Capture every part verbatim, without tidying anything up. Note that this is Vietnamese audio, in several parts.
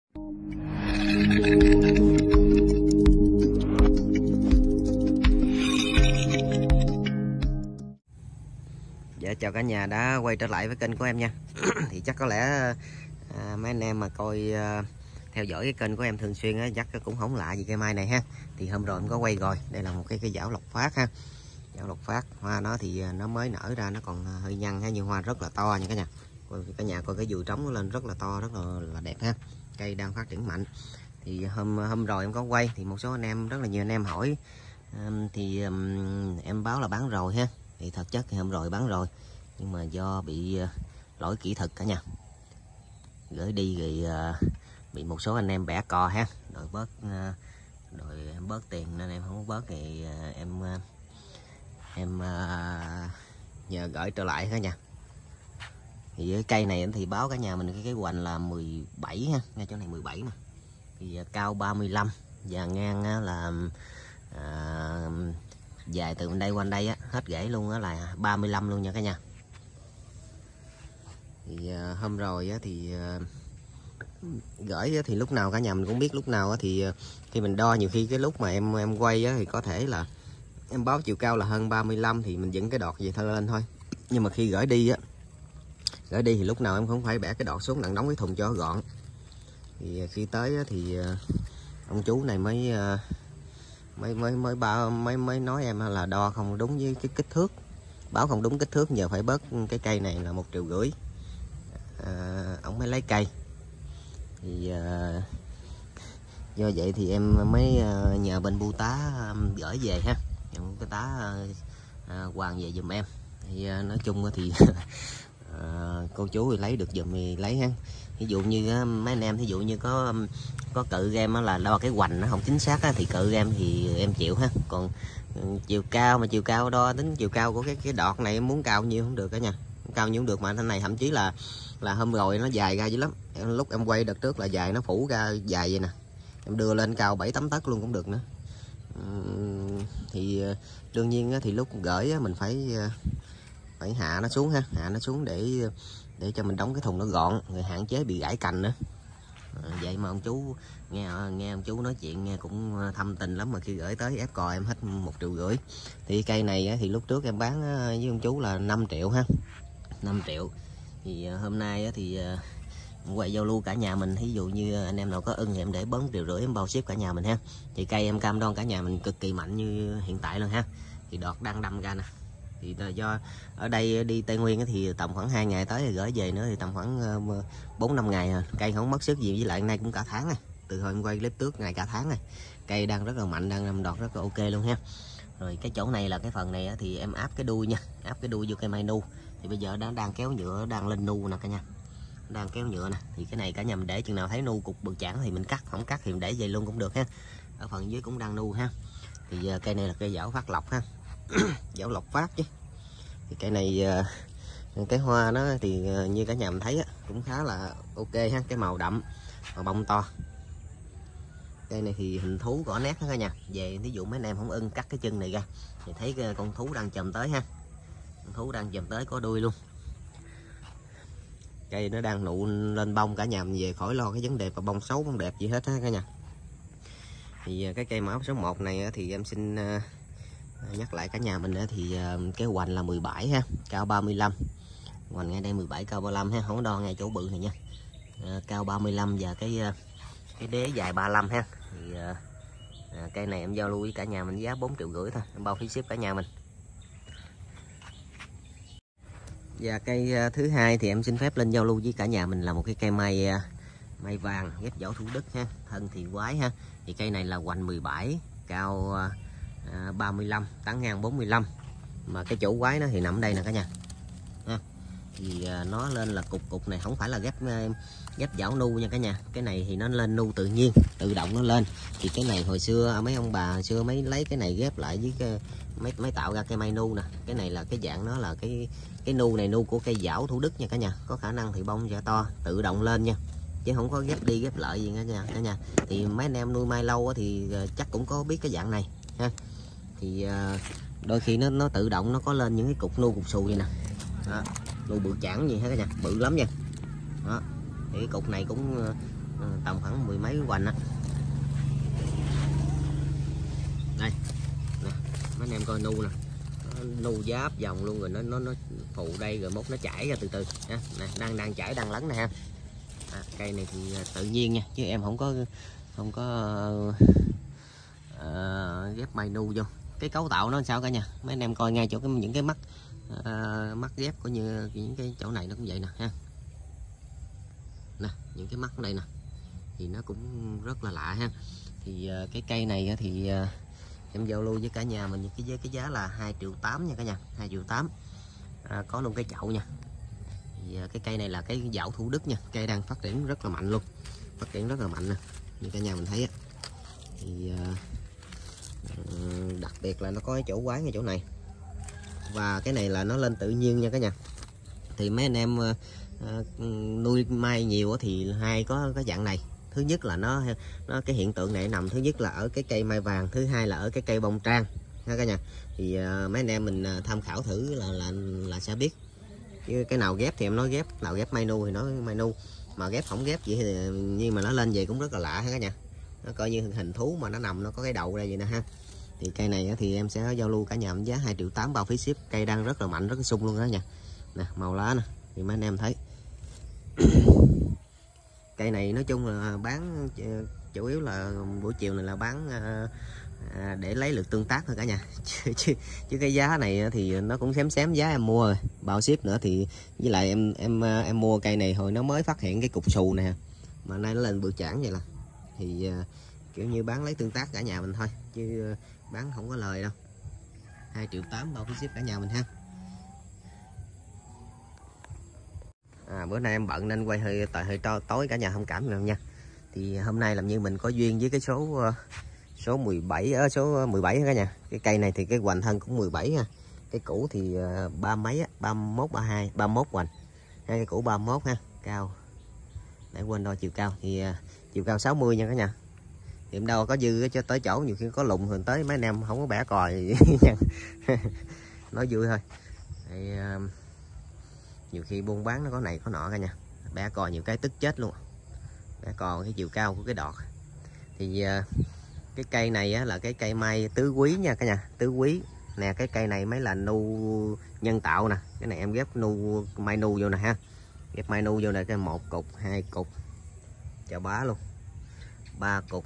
Dạ, chào cả nhà đã quay trở lại với kênh của em nha. Thì chắc có lẽ à, mấy anh em mà coi à, theo dõi cái kênh của em thường xuyên á, chắc cũng không lạ gì cây mai này ha. Thì hôm rồi em có quay rồi, đây là một cái cây giảo lộc phát ha. Giảo lộc phát, hoa nó thì nó mới nở ra, nó còn hơi nhăn ha, nhưng hoa rất là to nha cả nhà. Cả nhà coi cái dùi trống nó lên rất là to, rất là, là đẹp ha. Cây đang phát triển mạnh. Thì hôm hôm rồi em có quay thì một số anh em, rất là nhiều anh em hỏi um, thì um, em báo là bán rồi ha. Thì thật chất thì hôm rồi bán rồi, nhưng mà do bị uh, lỗi kỹ thuật cả nhà, gửi đi thì uh, bị một số anh em bẻ cò ha, rồi bớt uh, rồi em bớt tiền nên em không có bớt thì uh, em uh, em uh, nhờ gửi trở lại cả nhà. Thì với cây này thì báo cả nhà mình cái cái hoành là mười bảy ha, ngay chỗ này mười bảy mà. Thì uh, cao ba mươi lăm và ngang uh, là uh, dài từ bên đây qua đây á, hết rễ luôn á là ba mươi lăm luôn nha cả nhà. Thì uh, hôm rồi á thì uh, gửi á, thì lúc nào cả nhà mình cũng biết, lúc nào á thì uh, khi mình đo, nhiều khi cái lúc mà em em quay á thì có thể là em báo chiều cao là hơn ba mươi lăm thì mình dựng cái đọt gì thôi lên thôi. Nhưng mà khi gửi đi á, gửi đi thì lúc nào em cũng phải bẻ cái đọt xuống đặng đóng cái thùng cho gọn. Thì uh, khi tới á, thì uh, ông chú này mới uh, mới mới mới báo mới mới nói em là đo không đúng với cái kích thước, báo không đúng kích thước, giờ phải bớt cái cây này là một triệu rưỡi. À, ông mới lấy cây thì à, do vậy thì em mới à, nhờ bên bưu tá à, gửi về ha, cái tá à, Hoàng về giùm em. Thì à, nói chung thì à, cô chú thì lấy được giùm thì lấy ha. Ví dụ như mấy anh em thí dụ như có có cự em là đo cái hoành nó không chính xác á, thì cự em thì em chịu ha. Còn chiều cao mà chiều cao đo tính chiều cao của cái cái đọt này em muốn cao nhiêu không được cả nhà, cao nhiêu không được, mà thanh này thậm chí là là hôm rồi nó dài ra dữ lắm. Lúc em quay đợt trước là dài, nó phủ ra dài vậy nè, em đưa lên cao bảy tám tấc luôn cũng được nữa. Uhm, thì đương nhiên thì lúc gửi mình phải phải hạ nó xuống ha, hạ nó xuống để để cho mình đóng cái thùng nó gọn, rồi hạn chế bị gãy cành nữa. À, vậy mà ông chú nghe nghe ông chú nói chuyện nghe cũng thâm tình lắm, mà khi gửi tới ép cò em hết một triệu rưỡi. Thì cây này thì lúc trước em bán với ông chú là năm triệu ha, năm triệu. Thì hôm nay thì quay giao lưu cả nhà mình, ví dụ như anh em nào có ưng thì em để bốn triệu rưỡi em bao ship cả nhà mình ha. Thì cây em cam đoan cả nhà mình cực kỳ mạnh như hiện tại luôn ha. Thì đọt đang đâm ra nè. Thì do ở đây đi Tây Nguyên thì tầm khoảng hai ngày tới thì gửi về nữa, thì tầm khoảng bốn năm ngày à. Cây không mất sức gì, với lại nay cũng cả tháng này, từ hồi em quay clip trước ngày cả tháng này, cây đang rất là mạnh, đang đâm đọt rất là ok luôn ha. Rồi cái chỗ này là cái phần này thì em áp cái đuôi nha, áp cái đuôi vô cây mai nu. Thì bây giờ nó đang kéo nhựa, đang lên nu nè cả nhà, đang kéo nhựa nè. Thì cái này cả nhà mình để chừng nào thấy nu cục bự chảng thì mình cắt, không cắt thì mình để vậy luôn cũng được ha. Ở phần dưới cũng đang nu ha. Thì cây này là cây giảo phát lộc ha. Giảo lộc phát chứ. Thì cây này cái hoa nó thì như cả nhà mình thấy cũng khá là ok ha, cái màu đậm, màu bông to. Cây này thì hình thú cỏ nét đó cả nhà. Về ví dụ mấy anh em không ưng cắt cái chân này ra thì thấy con thú đang chồm tới ha, con thú đang chồm tới có đuôi luôn. Cây nó đang nụ lên bông, cả nhà mình về khỏi lo cái vấn đề và bông xấu bông đẹp gì hết ha cả nhà. Thì cái cây mã số một này thì em xin nhắc lại cả nhà mình nữa, thì cái hoành là mười bảy ha, cao ba mươi lăm. Hoành ngay đây mười bảy, cao ba mươi lăm ha, không đo ngay chỗ bự này nha. À, cao ba mươi lăm và cái cái đế dài ba mươi lăm ha. Thì à, cây này em giao lưu với cả nhà mình giá bốn triệu rưỡi thôi, em bao phí ship cả nhà mình. Và cây thứ hai thì em xin phép lên giao lưu với cả nhà mình là một cái cây mai mai vàng ghép vỏ Thủ Đức ha, thân thì quái ha. Thì cây này là hoành mười bảy, cao à, ba mươi lăm, tán ngang bốn mươi lăm. Mà cái chỗ quái nó thì nằm ở đây nè cả nhà ha. Thì à, nó lên là cục cục này không phải là ghép ghép vỏ nu nha cả nhà. Cái này thì nó lên nu tự nhiên, tự động nó lên. Thì cái này hồi xưa mấy ông bà hồi xưa mấy lấy cái này ghép lại với cái mấy mấy tạo ra cây mai nu nè. Cái này là cái dạng nó là cái cái nu này nu của cây giảo Thủ Đức nha cả nhà. Có khả năng thì bông sẽ to, tự động lên nha, chứ không có ghép đi ghép lại gì cả nhà cả nhà. Thì mấy anh em nuôi mai lâu thì chắc cũng có biết cái dạng này ha. Thì đôi khi nó nó tự động nó có lên những cái cục nu cục xù vậy nè. Đó, nu bự chảng gì hết cả nhà, bự lắm nha. Đó, thì cái cục này cũng tầm khoảng mười mấy hoành á. Đây nè, mấy anh em coi nu nè, nu giáp vòng luôn rồi, nó nó nó phụ đây rồi mốt nó chảy ra từ từ ha. Nè, đang đang chảy đang lấn nè ha. À, cây này thì tự nhiên nha, chứ em không có không có uh, ghép may nu vô. Cái cấu tạo nó sao cả nhà, mấy anh em coi ngay chỗ cái những cái mắt uh, mắt ghép cũng như những cái chỗ này nó cũng vậy nè ha. Nè, những cái mắt đây nè thì nó cũng rất là lạ ha. Thì uh, cái cây này thì uh, em giao lưu với cả nhà mình cái với cái giá là hai triệu tám nha cả nhà, hai triệu tám. À, có luôn cái chậu nha. Thì uh, cái cây này là cái dạo Thủ Đức nha, cây đang phát triển rất là mạnh luôn, phát triển rất là mạnh nè, như cả nhà mình thấy á. Thì uh, uh, đặc biệt là nó có cái chỗ quái ngay chỗ này, và cái này là nó lên tự nhiên nha cả nhà. Thì mấy anh em uh, uh, nuôi mai nhiều thì hai có cái dạng này. Thứ nhất là nó nó cái hiện tượng này nằm thứ nhất là ở cái cây mai vàng, thứ hai là ở cái cây bông trang ha cả nhà. Thì uh, mấy anh em mình uh, tham khảo thử là là là sẽ biết. Chứ cái nào ghép thì em nói ghép, nào ghép mai nu thì nói mai nu, mà ghép không ghép vậy thì nhưng mà nó lên về cũng rất là lạ ha cả nhà. Nó coi như hình thú mà nó nằm nó có cái đầu đây vậy nè ha. Thì cây này thì em sẽ giao lưu cả nhà với giá hai triệu tám bao phí ship. Cây đang rất là mạnh, rất là sung luôn đó nha. Nè, màu lá nè thì mấy anh em thấy. Cây này nói chung là bán chủ yếu là buổi chiều này là bán à, để lấy lượt tương tác thôi cả nhà. chứ, chứ, chứ cái giá này thì nó cũng xém xém giá em mua rồi, bao ship nữa. Thì với lại em em em mua cây này hồi nó mới phát hiện cái cục xù nè, mà nay nó lên bự chảng vậy là thì à, kiểu như bán lấy tương tác cả nhà mình thôi, chứ bán không có lời đâu. Hai triệu tám bao phí ship cả nhà mình ha. À, bữa nay em bận nên quay hơi tại hơi to tối cả nhà thông cảm nào nha. Thì hôm nay làm như mình có duyên với cái số số mười bảy ở số mười bảy cả nhà. Cái cây này thì cái hoành thân cũng mười bảy ha. Cái cũ thì ba mấy á, ba mốt ba hai, ba mốt hoành. Hai cái cũ ba mốt ha, cao. Để quên đo chiều cao thì chiều cao sáu mươi nha cả nhà. Thì em đâu có dư cho tới chỗ nhiều khi có lùng thường tới mấy anh em không có bẻ còi nha. Nói vui thôi. Thì, nhiều khi buôn bán nó có này có nọ cả nhà, bẻ cò nhiều cái tức chết luôn, bẻ cò cái chiều cao của cái đọt. Thì cái cây này á, là cái cây mai tứ quý nha cả nhà, tứ quý nè. Cái cây này mới là nu nhân tạo nè, cái này em ghép nu mai nu vô nè ha, ghép mai nu vô nè. Cái một cục, hai cục, chào bá luôn, ba cục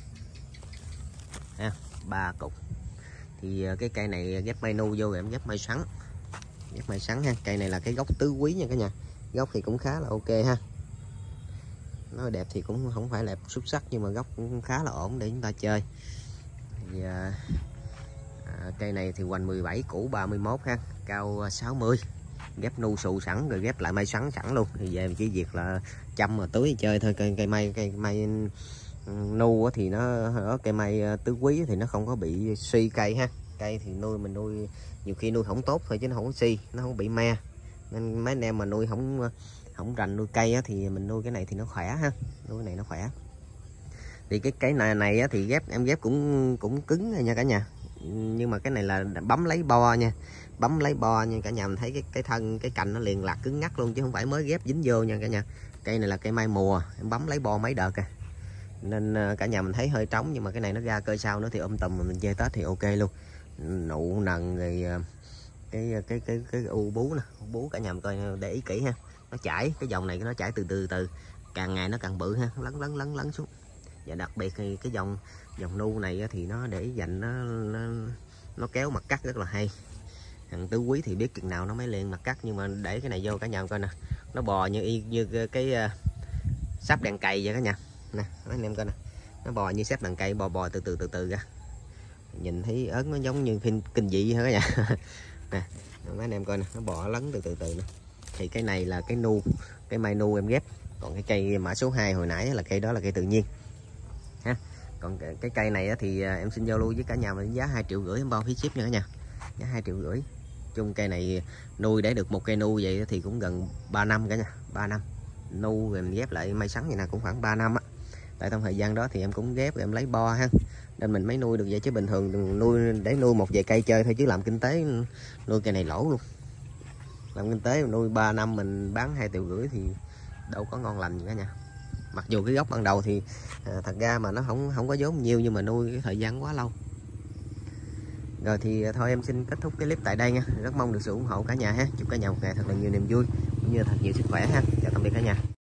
ha, ba cục. Thì cái cây này ghép mai nu vô rồi em ghép mai sắn, ghép mai sắn ha. Cây này là cái gốc tứ quý nha cả nhà, gốc thì cũng khá là ok ha. Nó đẹp thì cũng không phải là xuất sắc, nhưng mà gốc cũng khá là ổn để chúng ta chơi. Thì, à, à, cây này thì hoành mười bảy, cũ ba mươi mốt ha, cao sáu mươi, ghép nu xù sẵn rồi ghép lại mai sắn sẵn luôn. Thì về chỉ việc là chăm mà tưới chơi thôi. Cây cây mai cây mai nu thì nó ở cây mai tứ quý thì nó không có bị suy cây ha. Cây thì nuôi mình nuôi nhiều khi nuôi không tốt thôi chứ nó không có si, nó không bị me. Nên mấy anh em mà nuôi không không rành nuôi cây á, thì mình nuôi cái này thì nó khỏe ha, nuôi cái này nó khỏe. Thì cái cái này này á, thì ghép em ghép cũng cũng cứng rồi nha cả nhà. Nhưng mà cái này là bấm lấy bo nha, bấm lấy bo nha cả nhà. Mình thấy cái cái thân cái cành nó liền lạc cứng ngắc luôn, chứ không phải mới ghép dính vô nha cả nhà. Cây này là cây mai mùa, em bấm lấy bo mấy đợt à. Nên cả nhà mình thấy hơi trống, nhưng mà cái này nó ra cơ sau nữa thì um tùm mà mình chơi Tết thì ok luôn. Nụ nần rồi cái cái cái cái, cái u bú nè, u bú cả nhà mình coi để ý kỹ ha. Nó chảy cái dòng này nó chảy từ từ từ, càng ngày nó càng bự ha, lấn lấn lấn lấn xuống. Và đặc biệt thì cái dòng dòng nu này thì nó để dành nó, nó nó kéo mặt cắt rất là hay. Thằng tứ quý thì biết chừng nào nó mới liền mặt cắt, nhưng mà để cái này vô cả nhà coi nè, nó bò như y như cái, cái sáp đèn cày vậy cả nhà. Nè mấy anh em coi nè, nó bò như sáp đèn cày, bò bò từ từ từ từ ra, nhìn thấy ớn nó giống như phim kinh dị hả cả nhà. Nè mấy anh em coi nè, nó bò lấn từ từ từ nè. Thì cái này là cái nu, cái mai nu em ghép. Còn cái cây mã số hai hồi nãy là cây đó là cây tự nhiên ha. Còn cái cây này thì em xin giao lưu với cả nhà với giá hai triệu rưỡi em bao phí ship nha cả nhà, giá hai triệu rưỡi. Chung cây này nuôi để được một cây nu vậy thì cũng gần ba năm cả nhà, ba năm nu rồi mình ghép lại may sắn vậy nè cũng khoảng ba năm á. Tại trong thời gian đó thì em cũng ghép rồi em lấy bo ha, nên mình mới nuôi được vậy. Chứ bình thường nuôi để nuôi một vài cây chơi thôi, chứ làm kinh tế nuôi cây này lỗ luôn. Làm kinh tế nuôi ba năm mình bán hai triệu rưỡi thì đâu có ngon lành gì cả nhà. Mặc dù cái gốc ban đầu thì à, thật ra mà nó không không có vốn nhiều, nhưng mà nuôi cái thời gian quá lâu. Rồi thì thôi em xin kết thúc cái clip tại đây nha. Rất mong được sự ủng hộ cả nhà ha. Chúc cả nhà một ngày thật là nhiều niềm vui cũng như thật nhiều sức khỏe ha. Chào tạm biệt cả nhà.